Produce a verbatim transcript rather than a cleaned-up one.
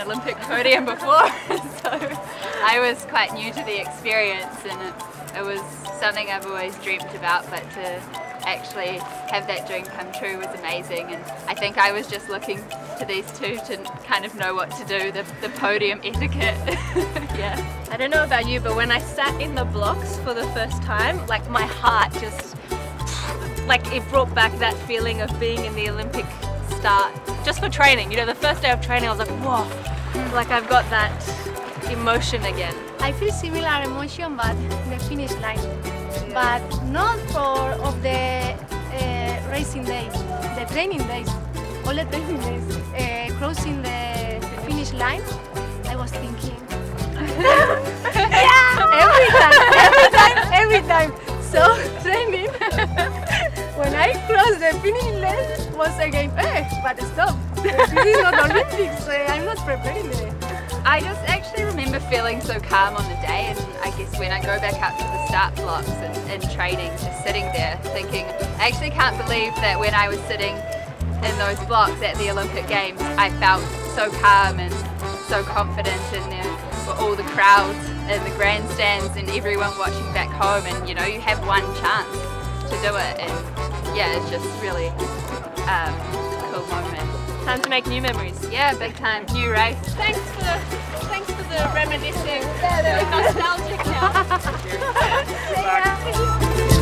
Olympic podium before, so I was quite new to the experience, and it, it was something I've always dreamt about, but to actually have that dream come true was amazing. And I think I was just looking to these two to kind of know what to do, the, the podium etiquette. Yeah. I don't know about you, but when I sat in the blocks for the first time, like my heart just, like it brought back that feeling of being in the Olympic start, just for training. You know, the first day of training I was like, whoa, like I've got that emotion again. I feel similar emotion, but the finish line. But not for of the uh, racing days, the training days, all the training days. Uh, crossing the, the finish line, I was thinking, yeah, every time, every time, every time. So training, when I crossed the finish line, was again, eh, but stop. This is not Olympics. Uh, I'm not preparing it. I just actually remember feeling so calm on the day, and I guess when I go back up to the start blocks and, and training, just sitting there thinking, I actually can't believe that when I was sitting in those blocks at the Olympic Games, I felt so calm and so confident, and there were all the crowds and the grandstands and everyone watching back home, and you know, you have one chance to do it, and yeah, it's just really um, a cool moment. Time to make new memories. Yeah, big time. New race. Thanks for the, thanks for the reminiscing. Yeah, nostalgic now. Yeah.